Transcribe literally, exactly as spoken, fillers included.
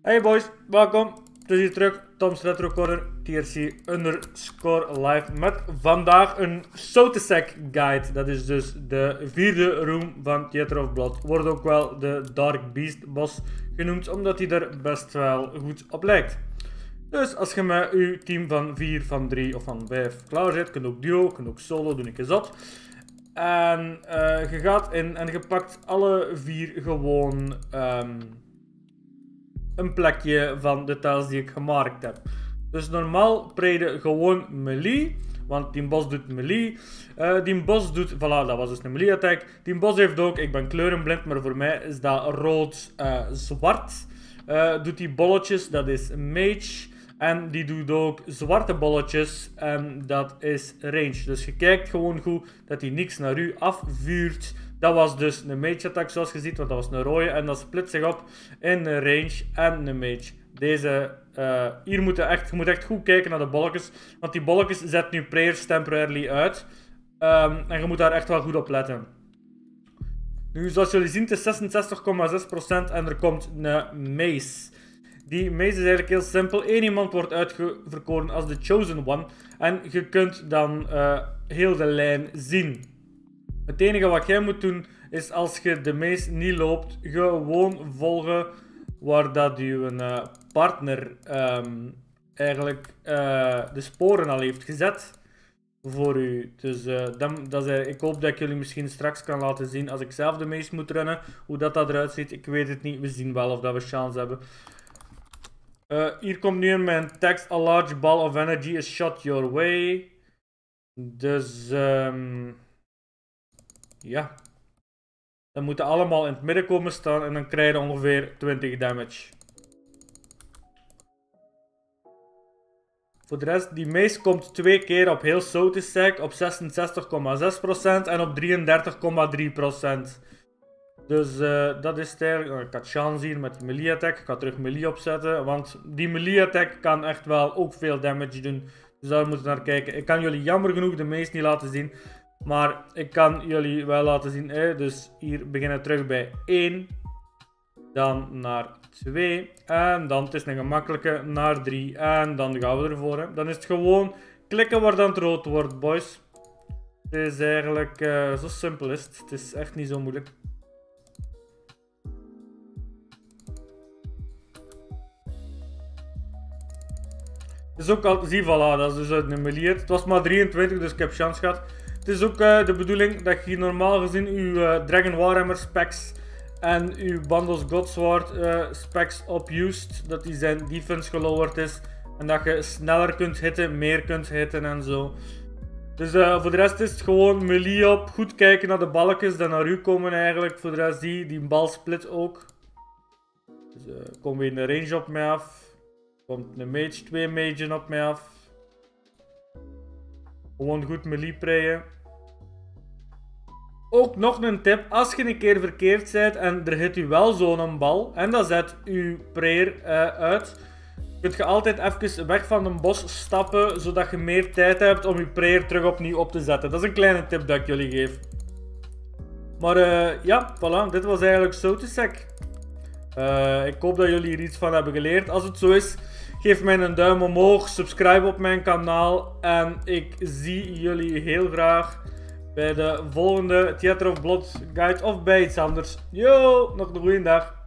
Hey boys, welkom. Het is hier terug, Tom's Retro Corner, T R C underscore live met vandaag een Soutesec guide. Dat is dus de vierde room van Theater of Blood. Wordt ook wel de Dark Beast boss genoemd, omdat hij er best wel goed op lijkt. Dus als je met je team van vier, van drie of van vijf klaar zit, kun je ook duo, kun je ook solo, doe ik eens zot. En uh, je gaat in en je pakt alle vier gewoon um, een plekje van de tiles die ik gemarkt heb. Dus normaal preide gewoon melee, want die boss doet melee. Uh, die boss doet, voilà, dat was dus een melee attack. Die boss heeft ook, ik ben kleurenblind, maar voor mij is dat rood-zwart. Uh, uh, doet die bolletjes, dat is mage. En die doet ook zwarte bolletjes en dat is range. Dus je kijkt gewoon goed dat hij niks naar u afvuurt. Dat was dus een mage attack zoals je ziet, want dat was een rode. En dat split zich op in een range en een mage. Deze, uh, hier moet je, echt, je moet echt goed kijken naar de bolletjes. Want die bolletjes zetten nu prayers temporarily uit. Um, en je moet daar echt wel goed op letten. Nu, zoals jullie zien, het is zesenzestig komma zes procent en er komt een mace. Die mace is eigenlijk heel simpel. Eén iemand wordt uitverkoren als de chosen one. En je kunt dan uh, heel de lijn zien. Het enige wat jij moet doen is als je de mace niet loopt, gewoon volgen waar dat je uh, partner um, eigenlijk uh, de sporen al heeft gezet voor u. Dus uh, dat, dat is, ik hoop dat ik jullie misschien straks kan laten zien als ik zelf de mace moet runnen. Hoe dat, dat eruit ziet, ik weet het niet. We zien wel of dat we chance hebben. Uh, hier komt nu in mijn tekst: a large ball of energy is shot your way. Dus um, ja, dan moeten allemaal in het midden komen staan en dan krijg je ongeveer twintig damage. Voor de rest, die mace komt twee keer op heel Soutesec op zesenzestig komma zes procent en op drieëndertig komma drie procent. Dus uh, dat is het eigenlijk. Oh, ik had chance hier met die melee attack. Ik ga terug melee opzetten, want die melee attack kan echt wel ook veel damage doen. Dus daar moeten we naar kijken. Ik kan jullie jammer genoeg de mace niet laten zien. Maar ik kan jullie wel laten zien. Eh? Dus hier beginnen we terug bij één. Dan naar twee. En dan, het is een gemakkelijke, naar drie. En dan gaan we ervoor. Hè. Dan is het gewoon klikken waar dan het rood wordt, boys. Het is eigenlijk uh, zo simpel is het. Het is echt niet zo moeilijk. Het is ook al, zie voilà, dat is dus uit een melee. Het was maar drieëntwintig, dus ik heb chance gehad. Het is ook uh, de bedoeling dat je normaal gezien uw uh, Dragon Warhammer specs en uw Bandos Godsword uh, specs opused, dat die zijn defense gelowerd is. En dat je sneller kunt hitten, meer kunt hitten en zo. Dus uh, voor de rest is het gewoon melee op, goed kijken naar de balkjes die naar u komen eigenlijk. Voor de rest die, die bal split ook. Dus uh, komen we in de range op mij af. Komt een mage, twee magen op mij af. Gewoon goed melee prayen. Ook nog een tip, als je een keer verkeerd bent en er hit u wel zo'n bal en dat zet uw prayer uh, uit, kunt je altijd even weg van de bos stappen, zodat je meer tijd hebt om je prayer terug opnieuw op te zetten. Dat is een kleine tip dat ik jullie geef. Maar uh, ja, voilà, dit was eigenlijk Soutesec. Uh, ik hoop dat jullie hier iets van hebben geleerd. Als het zo is, geef mij een duim omhoog, subscribe op mijn kanaal en ik zie jullie heel graag bij de volgende Theater of Blood guide of bij iets anders. Yo, nog een goede dag.